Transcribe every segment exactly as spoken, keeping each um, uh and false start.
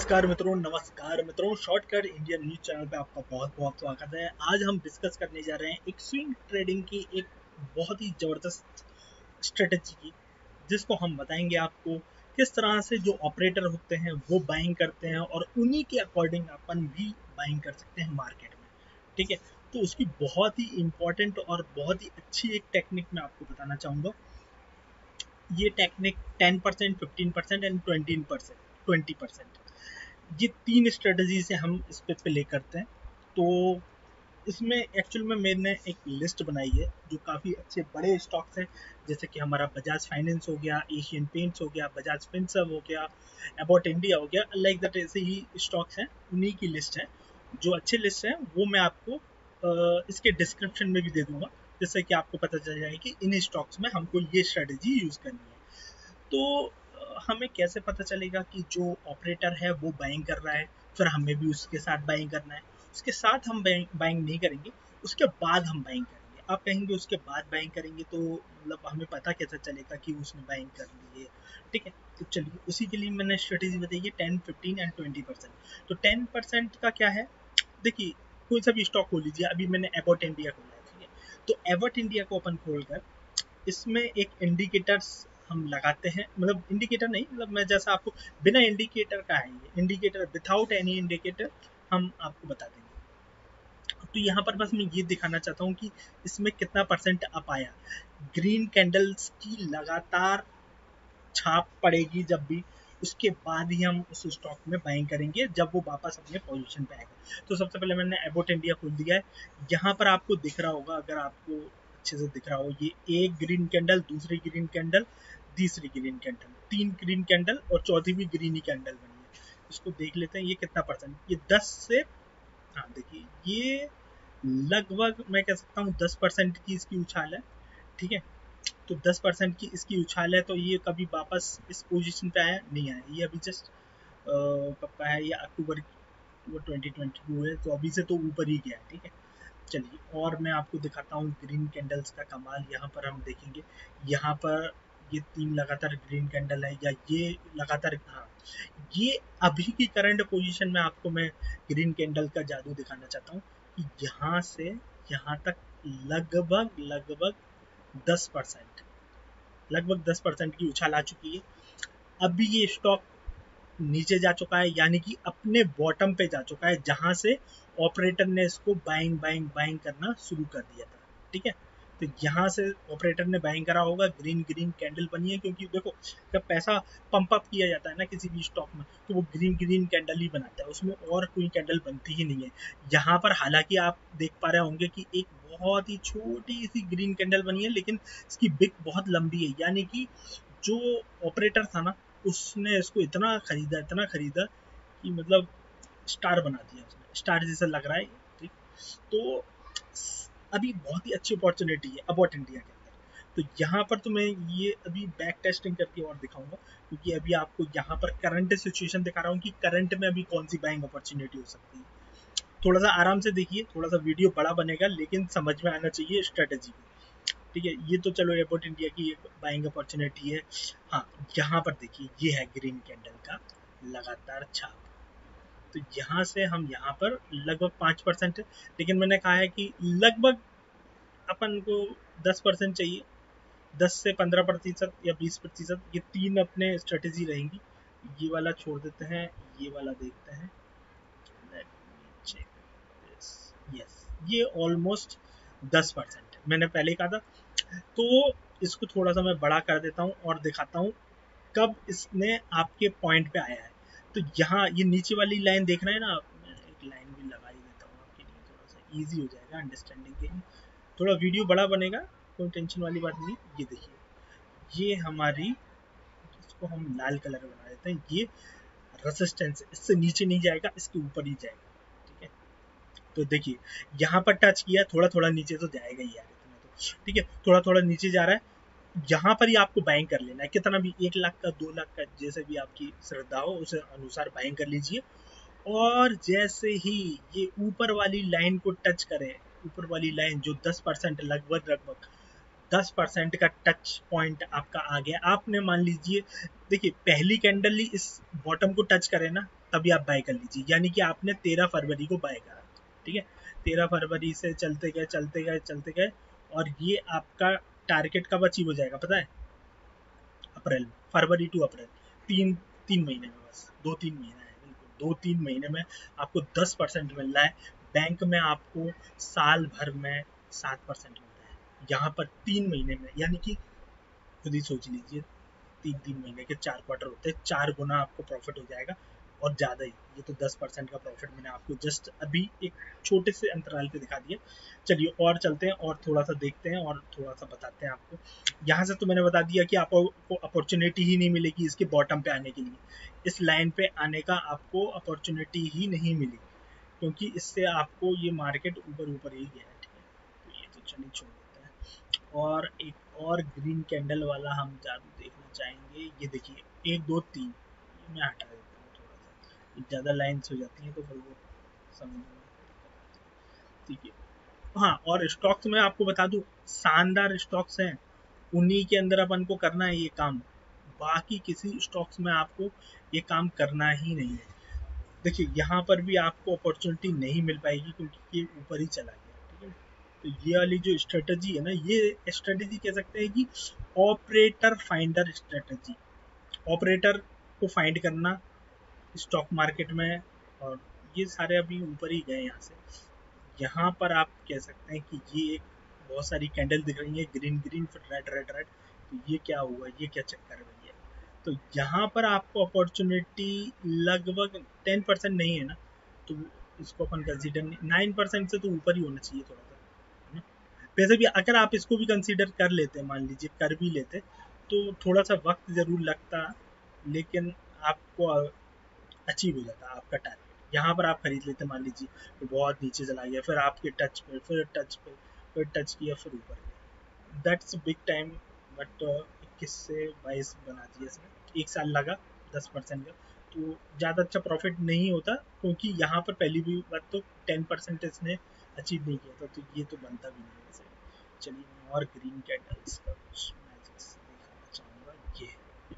नमस्कार मित्रों नमस्कार मित्रों शॉर्टकट इंडियन न्यूज चैनल पे आपका बहुत बहुत स्वागत है। आज हम डिस्कस करने जा रहे हैं एक स्विंग ट्रेडिंग की एक बहुत ही ज़बरदस्त स्ट्रेटजी की, जिसको हम बताएंगे आपको किस तरह से जो ऑपरेटर होते हैं वो बाइंग करते हैं और उन्हीं के अकॉर्डिंग अपन भी बाइंग कर सकते हैं मार्केट में। ठीक है, तो उसकी बहुत ही इंपॉर्टेंट और बहुत ही अच्छी एक टेक्निक मैं आपको बताना चाहूँगा। ये technique ten percent, fifteen percent and twenty percent twenty percent ये तीन स्ट्रेटजी से हम इस पे प्ले करते हैं। तो इसमें एक्चुअल में मैंने एक लिस्ट बनाई है जो काफ़ी अच्छे बड़े स्टॉक्स हैं, जैसे कि हमारा बजाज फाइनेंस हो गया, एशियन पेंट्स हो गया, बजाज फिनसर्व हो गया, अबाउट इंडिया हो गया, लाइक दैट ऐसे ही स्टॉक्स हैं, उन्हीं की लिस्ट है। जो अच्छे लिस्ट हैं वो मैं आपको आ, इसके डिस्क्रिप्शन में भी दे दूंगा, जिससे कि आपको पता चल जाए कि इन स्टॉक्स में हमको ये स्ट्रेटजी यूज़ करनी है। तो हमें कैसे पता चलेगा कि जो ऑपरेटर है वो बाइंग कर रहा है, फिर हमें भी उसके साथ बाइंग करना है। उसके साथ हम बाइंग नहीं करेंगे, उसके बाद हम बाइंग करेंगे। आप कहेंगे उसके बाद बाइंग करेंगे तो मतलब हमें पता कैसे चलेगा कि उसने बाइंग कर ली है। ठीक है, तो चलिए उसी के लिए मैंने स्ट्रेटेजी बताई है ten, fifteen and twenty percent. तो टेन परसेंट का क्या है, देखिए कोई सा भी स्टॉक खोल लीजिए। अभी मैंने एबॉट इंडिया खोला है, ठीक है, तो एबॉट इंडिया को अपन खोलकर इसमें एक इंडिकेटर्स हम लगाते हैं, मतलब इंडिकेटर नहीं, मतलब मैं जैसा आपको बिना इंडिकेटर का है, ये इंडिकेटर विदाउट एनी इंडिकेटर हम आपको बता देंगे। तो यहाँ पर बस मैं ये दिखाना चाहता हूँ कि इसमें कितना परसेंट अप आया। ग्रीन कैंडल्स की लगातार छाप पड़ेगी जब भी, उसके बाद ही हम उस स्टॉक में बाइंग करेंगे जब वो वापस अपने पोजीशन पे आएगा। तो सबसे पहले मैंने एबॉट इंडिया खोल दिया है। यहाँ पर आपको दिख रहा होगा, अगर आपको अच्छे से दिख रहा हो, ये एक ग्रीन कैंडल, दूसरी ग्रीन कैंडल, तीसरी ग्रीन कैंडल, तीन ग्रीन कैंडल और चौथी भी ग्रीन ही कैंडल बनी है। इसको देख लेते हैं ये कितना परसेंट, ये दस से, हाँ देखिए ये लगभग मैं कह सकता हूँ दस परसेंट की इसकी उछाल है। ठीक है, तो दस परसेंट की इसकी उछाल है। तो ये कभी वापस इस पोजीशन पे आया नहीं आया, ये अभी जस्ट कब का है, ये अक्टूबर ट्वेंटी ट्वेंटी टू है, तो अभी से तो ऊपर ही गया है। ठीक है, चलिए और मैं आपको दिखाता हूँ ग्रीन कैंडल्स का कमाल। यहाँ पर हम देखेंगे, यहाँ पर ये तीन लगातार ग्रीन कैंडल है, या ये लगातार, हाँ ये अभी की करंट पोजीशन में आपको मैं ग्रीन कैंडल का जादू दिखाना चाहता हूँ कि यहाँ से यहाँ तक लगभग लगभग दस परसेंट लगभग दस परसेंट की उछाल आ चुकी है। अभी ये स्टॉक नीचे जा चुका है, यानी कि अपने बॉटम पे जा चुका है, जहां से ऑपरेटर ने इसको बाइंग बाइंग बाइंग करना शुरू कर दिया था। ठीक है, तो यहाँ से ऑपरेटर ने बाइंग करा होगा, ग्रीन ग्रीन कैंडल बनी है, क्योंकि देखो जब पैसा पंप अप किया जाता है ना किसी भी स्टॉक में, तो वो ग्रीन ग्रीन कैंडल ही बनाता है, उसमें और कोई कैंडल बनती ही नहीं है। यहाँ पर हालांकि आप देख पा रहे होंगे कि एक बहुत ही छोटी सी ग्रीन कैंडल बनी है, लेकिन इसकी बिक बहुत लंबी है, यानी कि जो ऑपरेटर था ना उसने इसको इतना खरीदा इतना खरीदा कि मतलब स्टार बना दिया उसने, स्टार जैसा लग रहा है। ठीक, तो अभी बहुत ही अच्छी अपॉर्चुनिटी है अबाउट इंडिया के अंदर। तो यहाँ पर तो मैं ये अभी बैक टेस्टिंग करके और दिखाऊंगा, क्योंकि अभी आपको यहाँ पर करंट सिचुएशन दिखा रहा हूँ कि करंट में अभी कौन सी बाइंग अपॉर्चुनिटी हो सकती है। थोड़ा सा आराम से देखिए, थोड़ा सा वीडियो बड़ा बनेगा लेकिन समझ में आना चाहिए स्ट्रेटेजी को। ठीक है, ये तो चलो एबॉट इंडिया की एक बाइंग अपॉर्चुनिटी है। हाँ, यहाँ पर देखिए ये है ग्रीन कैंडल का लगातार छाप। तो यहाँ से हम यहाँ पर लगभग पाँच परसेंट है, लेकिन मैंने कहा है कि लगभग अपन को दस परसेंट चाहिए, दस से पंद्रह प्रतिशत या बीस प्रतिशत, ये तीन अपने स्ट्रेटेजी रहेंगी। ये वाला छोड़ देते हैं, ये वाला देखते हैं। यस, ये ऑलमोस्ट दस परसेंट मैंने पहले कहा था। तो इसको थोड़ा सा मैं बड़ा कर देता हूँ और दिखाता हूँ कब इसने आपके पॉइंट पे आया है। तो यहाँ ये नीचे वाली लाइन देख रहे हैं ना आप, मैं एक लाइन भी लगा ही देता हूँ आपके लिए, थोड़ा सा इजी हो जाएगा अंडरस्टैंडिंग के लिए। थोड़ा वीडियो बड़ा बनेगा, कोई टेंशन वाली बात नहीं। ये देखिए, ये हमारी, इसको हम लाल कलर बना देते हैं, ये रेसिस्टेंस, इससे नीचे नहीं जाएगा, इसके ऊपर ही जाएगा। ठीक है, तो देखिए यहाँ पर टच किया, थोड़ा थोड़ा नीचे तो जाएगा ही यार इतना तो। ठीक है, थोड़ा थोड़ा नीचे जा रहा है, यहाँ पर ही आपको बाइंग कर लेना है, कितना भी, एक लाख का, दो लाख का, जैसे भी आपकी श्रद्धा हो उस अनुसार बाइंग कर लीजिए। और जैसे ही ये ऊपर वाली लाइन को टच करे, ऊपर वाली लाइन जो दस परसेंट, लगभग लगभग दस परसेंट का टच पॉइंट आपका आ गया। आपने मान लीजिए, देखिए पहली कैंडल ही इस बॉटम को टच करे ना, तभी आप बाय कर लीजिए। यानी कि आपने तेरह फरवरी को बाय करा, ठीक है, तेरह फरवरी से चलते गए चलते गए चलते गए और ये आपका टारगेट कब अचीव हो जाएगा पता है? अप्रैल में, फरवरी टू अप्रैल, तीन तीन महीने में, बस दो तीन महीना है, बिल्कुल दो तीन महीने में आपको दस परसेंट मिल रहा है। बैंक में आपको साल भर में सात परसेंट मिल रहा है, यहाँ पर तीन महीने में, यानी कि खुद ही सोच लीजिए, तीन तीन महीने के चार क्वार्टर होते हैं, चार गुना आपको प्रॉफिट हो जाएगा और ज़्यादा ही। ये तो दस परसेंट का प्रॉफिट मैंने आपको जस्ट अभी एक छोटे से अंतराल पे दिखा दिया। चलिए और चलते हैं और थोड़ा सा देखते हैं और थोड़ा सा बताते हैं आपको। यहाँ से तो मैंने बता दिया कि आपको अपॉर्चुनिटी ही नहीं मिलेगी इसके बॉटम पे आने के लिए, इस लाइन पे आने का आपको अपॉर्चुनिटी ही नहीं मिली, क्योंकि इससे आपको ये मार्केट ऊपर ऊपर ही गया है, ठीक है। तो ये तो चलिए छोड़ देते हैं। और एक और ग्रीन कैंडल वाला हम जादू देखना चाहेंगे। ये देखिए एक दो तीन, ये मैं हटा देता हूँ थोड़ा सा, ज़्यादा लाइन्स हो जाती हैं तो फिर वो समझ में, ठीक है। हाँ, और स्टॉक्स में आपको बता दूं, शानदार स्टॉक्स हैं, उन्हीं के अंदर अपन को करना है ये काम, बाकी किसी स्टॉक्स में आपको ये काम करना ही नहीं है। देखिए यहाँ पर भी आपको अपॉर्चुनिटी नहीं मिल पाएगी क्योंकि ये ऊपर ही चला गया, ठीक है। तो ये वाली जो स्ट्रेटजी है ना, ये स्ट्रेटजी कह सकते हैं कि ऑपरेटर फाइंडर स्ट्रेटजी, ऑपरेटर को फाइंड करना स्टॉक मार्केट में। और ये सारे अभी ऊपर ही गए यहाँ से। यहाँ पर आप कह सकते हैं कि ये एक बहुत सारी कैंडल दिख रही है, ग्रीन ग्रीन फिर रेड रेड रेड, तो ये क्या हुआ, ये क्या चक्कर है भैया? तो यहाँ पर आपको अपॉर्चुनिटी लगभग टेन परसेंट नहीं है ना, तो इसको अपन कंसीडर नहीं, नाइन परसेंट से तो ऊपर ही होना चाहिए थोड़ा सा, है ना। वैसे भी अगर आप इसको भी कंसीडर कर लेते, मान लीजिए कर भी लेते, तो थोड़ा सा वक्त ज़रूर लगता, लेकिन आपको अचीव हो जाता आपका टारगेट। यहाँ पर आप खरीद लेते, मान लीजिए तो बहुत नीचे चला गया, फिर आपके टच पे, फिर टच पे, फिर टच किया, फिर ऊपर गया, दैट्स बिग टाइम। बट इक्कीस से बाईस बना दिया इसने, एक साल लगा, दस परसेंट का, तो ज़्यादा अच्छा प्रॉफिट नहीं होता, क्योंकि यहाँ पर पहली भी बात तो टेन परसेंट इसने अचीव नहीं किया था, तो ये तो बनता भी नहीं वैसे। चलिए मैं और ग्रीन कैंडल्स का कुछ मैजिक्स दिखाना चाहूँगा। ये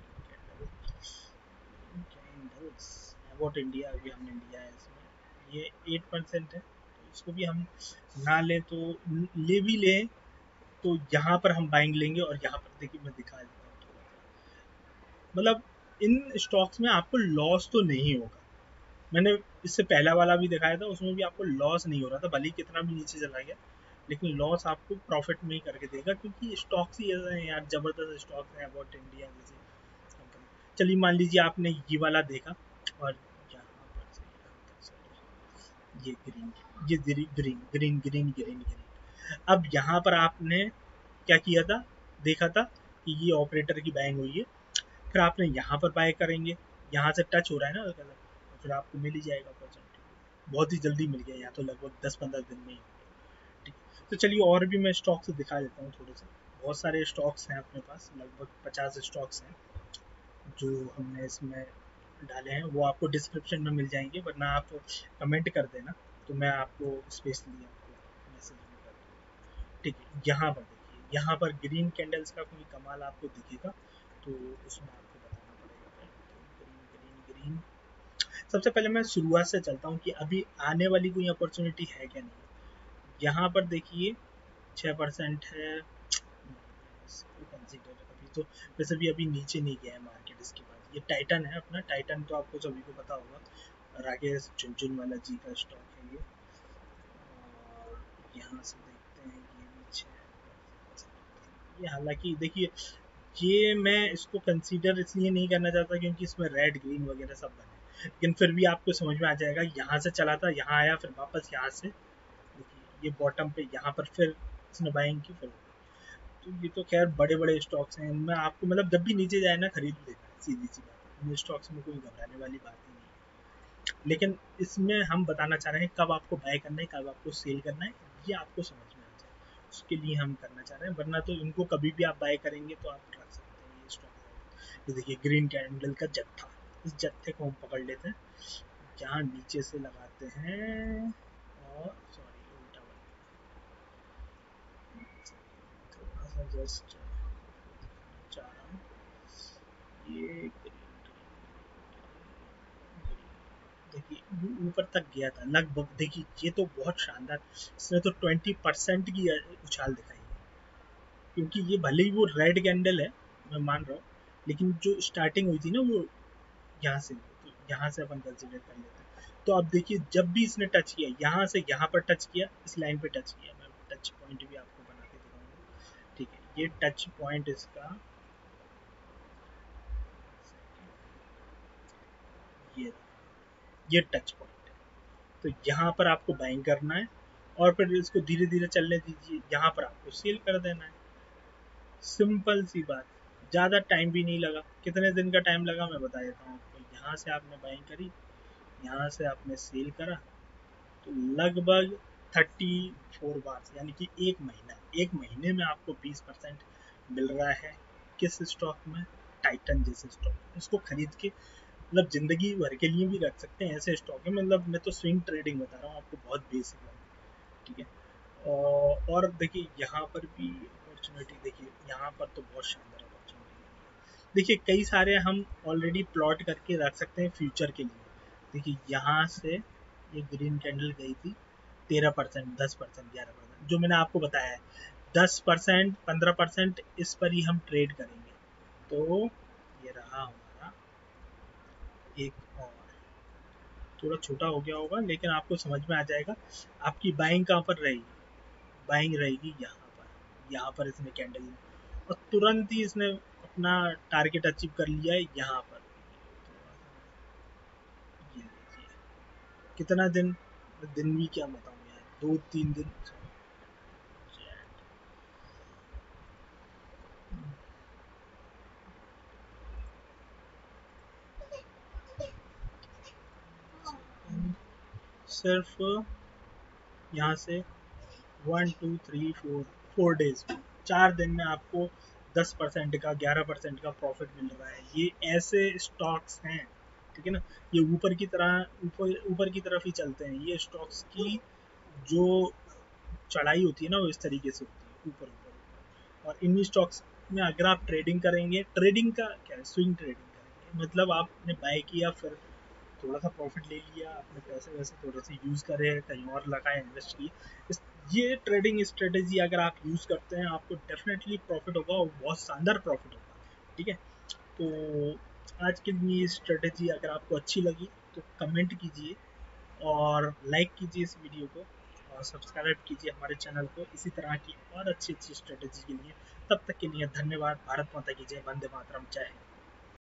कैंडल्स अबाउट इंडिया अभी हमने लिया है, इसमें ये एट परसेंट है, तो इसको भी हम ना लें तो ले भी लें, तो यहाँ पर हम बाइंग लेंगे। और यहाँ पर देखिए मैं दिखा देता हूँ थोड़ा सा, मतलब इन स्टॉक्स में आपको लॉस तो नहीं होगा। मैंने इससे पहला वाला भी दिखाया था, उसमें भी आपको लॉस नहीं हो रहा था, भले ही कितना भी नीचे चला गया, लेकिन लॉस आपको प्रॉफिट में ही करके देगा, क्योंकि स्टॉक्स ही ऐसे हैं यार, जबरदस्त स्टॉक्स हैं अबाउट इंडिया जैसी कंपनी। चलिए मान लीजिए आपने ये वाला देखा, और यहाँ पर से यहाँ तक चलो, ये ग्रीन, ये green green green green green green. अब यहाँ पर आपने क्या किया था, देखा था कि ये ऑपरेटर की बाइंग हुई है, फिर आपने यहाँ पर बाय करेंगे, यहाँ से टच हो रहा है ना कलर, तो फिर आपको मिल ही जाएगा अपॉर्चुनिटी, बहुत ही जल्दी मिल गया, यहाँ तो लगभग दस पंद्रह दिन में ही हो गया, ठीक है। तो चलिए और भी मैं स्टॉक्स दिखा देता हूँ थोड़े से, बहुत सारे स्टॉक्स हैं अपने पास, लगभग पचास स्टॉक्स हैं जो हमने इसमें डाले हैं, वो आपको डिस्क्रिप्शन में मिल जाएंगे, वरना आप कमेंट कर देना तो मैं आपको स्पेशली आपको मैसेज में कर दूँगा, ठीक है। यहाँ पर देखिए, यहाँ पर ग्रीन कैंडल्स का कोई कमाल आपको दिखेगा, तो उसमें आपको बताना पड़ेगा पहले, तो ग्रीन ग्रीन ग्रीन। सबसे पहले मैं शुरुआत से चलता हूँ कि अभी आने वाली कोई अपॉर्चुनिटी है क्या नहीं। यहाँ पर देखिए छः परसेंट है, इसको कंसीडर अभी तो, वैसे भी अभी नीचे नहीं गया है मार्केट। इसके बाद ये टाइटन है अपना, टाइटन तो आपको सभी को पता होगा, राकेश झुनझुनवाला जी का स्टॉक है ये। और यहाँ से देखते हैं ये भी छः, ये हालांकि देखिए ये मैं इसको कंसीडर इसलिए नहीं करना चाहता क्योंकि इसमें रेड ग्रीन वगैरह सब बने, लेकिन फिर भी आपको समझ में आ जाएगा। यहाँ से चला था, यहाँ आया, फिर वापस यहाँ से देखिए ये बॉटम पे, यहाँ पर फिर इसने बाइंग की, फिर तो ये तो खैर बड़े बड़े स्टॉक्स हैं, इनमें आपको मतलब जब भी नीचे जाए ना खरीद लेना है, सीधी सी बात है, इन स्टॉक्स में कोई घबराने वाली बात ही नहीं है। लेकिन इसमें हम बताना चाह रहे हैं कब आपको बाय करना है, कब आपको सेल करना है, ये आपको समझ में आ जाए, उसके लिए हम करना चाह रहे हैं। वरना तो इनको कभी भी आप बाय करेंगे तो आप रख सकते हैं ये स्टॉक। ये देखिए ग्रीन कैंडल का जत्था, इस जत्थे को हम पकड़ लेते हैं, जहाँ नीचे से लगाते हैं, और सॉरी उल्टा बन गया, थोड़ा सा जस्ट चाह रहा हूँ, ये ग्रीन ग्रीन ग्रीन ग्रीन, देखिए वो ऊपर तक गया था लगभग। देखिए ये तो बहुत शानदार, इसने तो ट्वेंटी परसेंट की उछाल दिखाई है। क्योंकि ये भले ही वो रेड कैंडल है, मैं मान रहा हूँ, लेकिन जो स्टार्टिंग हुई थी ना वो यहाँ से, तो यहाँ से अपन कंसिडर कर लेते हैं। तो अब देखिए जब भी इसने टच किया, यहाँ से यहाँ पर टच किया, इस लाइन पे टच किया, मैं टच पॉइंट भी आपको बना के दिखाऊंगा। ठीक है, ये टच पॉइंट इसका, ये ये टच पॉइंट है। तो यहाँ पर आपको बाइंग करना है और फिर इसको धीरे धीरे चलने दीजिए, यहाँ पर आपको सेल कर देना है। सिंपल सी बात, ज़्यादा टाइम भी नहीं लगा। कितने दिन का टाइम लगा मैं बता देता हूँ आपको। यहाँ से आपने बाइंग करी, यहाँ से आपने सेल करा, तो लगभग थर्टी फोर बार, यानी कि एक महीना, एक महीने में आपको बीस परसेंट मिल रहा है। किस स्टॉक में? टाइटन जैसे स्टॉक। इसको खरीद के मतलब जिंदगी भर के लिए भी रख सकते हैं, ऐसे स्टॉक है। मतलब मैं तो स्विंग ट्रेडिंग बता रहा हूँ आपको, बहुत बेसिक है। ठीक है, और और देखिए यहाँ पर भी अपॉर्चुनिटी, देखिए यहाँ पर तो बहुत शानदार अपॉर्चुनिटी। देखिए कई सारे हम ऑलरेडी प्लॉट करके रख सकते हैं फ्यूचर के लिए। देखिए यहाँ से ये ग्रीन कैंडल गई थी, तेरह परसेंट, दस परसेंट, ग्यारह परसेंट, जो मैंने आपको बताया है, दस परसेंट, पंद्रह परसेंट, इस पर ही हम ट्रेड करेंगे। तो ये रहा हमारा एक और, थोड़ा छोटा हो गया होगा लेकिन आपको समझ में आ जाएगा। आपकी बाइंग कहाँ पर रहेगी? बाइंग रहेगी यहाँ पर। यहाँ पर इसने कैंडल, और तुरंत ही इसने अपना टारगेट अचीव कर लिया है यहाँ पर। ये लीजिए, कितना दिन, दिन भी क्या बताऊँ यार, दो तीन दिन। सिर्फ यहाँ से one two three four, four days में, चार दिन में आपको दस परसेंट का, ग्यारह परसेंट का प्रॉफिट मिल रहा है। ये ऐसे स्टॉक्स हैं, ठीक है ना। ये ऊपर की तरह, ऊपर ऊपर की तरफ ही चलते हैं ये स्टॉक्स की। जो चढ़ाई होती है ना वो इस तरीके से होती है, ऊपर ऊपर। और इन स्टॉक्स में अगर आप ट्रेडिंग करेंगे, ट्रेडिंग का क्या है, स्विंग ट्रेडिंग करेंगे, मतलब आपने बाय किया, फिर थोड़ा सा प्रॉफिट ले लिया, अपने पैसे वैसे थोड़े से यूज़ करे, कहीं और लगाए, इन्वेस्ट किए। इस ये ट्रेडिंग स्ट्रेटेजी अगर आप यूज़ करते हैं, आपको डेफिनेटली प्रॉफिट होगा, और बहुत शानदार प्रॉफिट होगा। ठीक है, तो आज की ये स्ट्रेटेजी अगर आपको अच्छी लगी तो कमेंट कीजिए और लाइक कीजिए इस वीडियो को, और सब्सक्राइब कीजिए हमारे चैनल को इसी तरह की और अच्छी अच्छी स्ट्रेटेजी के लिए। तब तक के लिए धन्यवाद। भारत माता की जय, वंदे मातरम, जय हिंद।